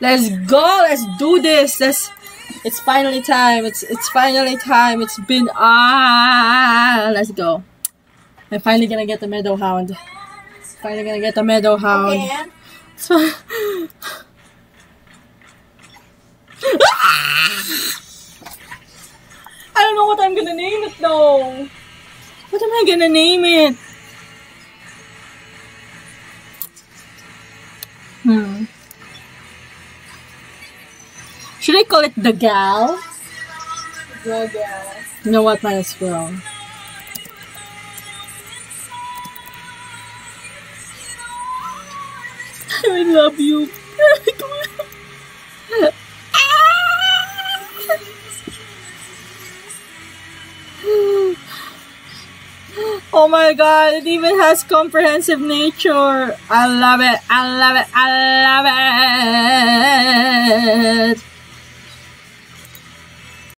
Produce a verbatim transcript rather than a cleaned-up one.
Let's go. Let's do this. Let's. It's finally time. It's it's finally time. It's been ah. Let's go. I'm finally gonna get the meadow hound. Finally gonna get the meadow hound. Okay. It's fine. I don't know what I'm gonna name it though. What am I gonna name it? Hmm. Should I call it the gal? The gal. You know what? Might as well. I love you. Oh my god, it even has comprehensive nature. I love it. I love it. I love